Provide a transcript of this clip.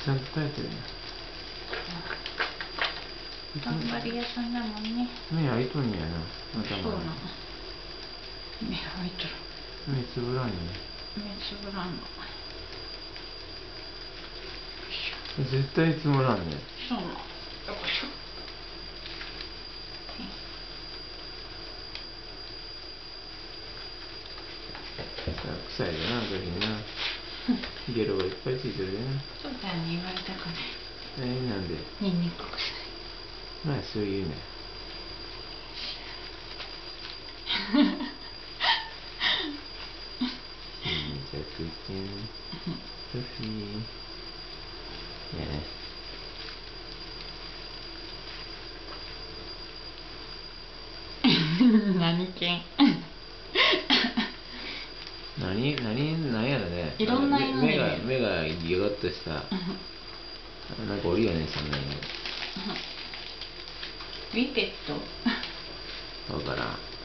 ちゃんと耐えてるね。 頑張り屋さんだもんね。 目開いとんやな。 そうなの。目開いとる。 目つぶらんよね。 目つぶらんの。 絶対つまらんね。 そうなの。よいしょ。 臭いよな、グリーンな。ゲロがいっぱいついてるよな。 そうだよね、言われたくない。 なんでニンニク臭い。 まあ、そういうね。めちゃくちゃソフィー。いやね。 何犬何やろね。 いろんな犬目がギョロッとした。なんかおるよね、そんな犬。 ビペットわからん。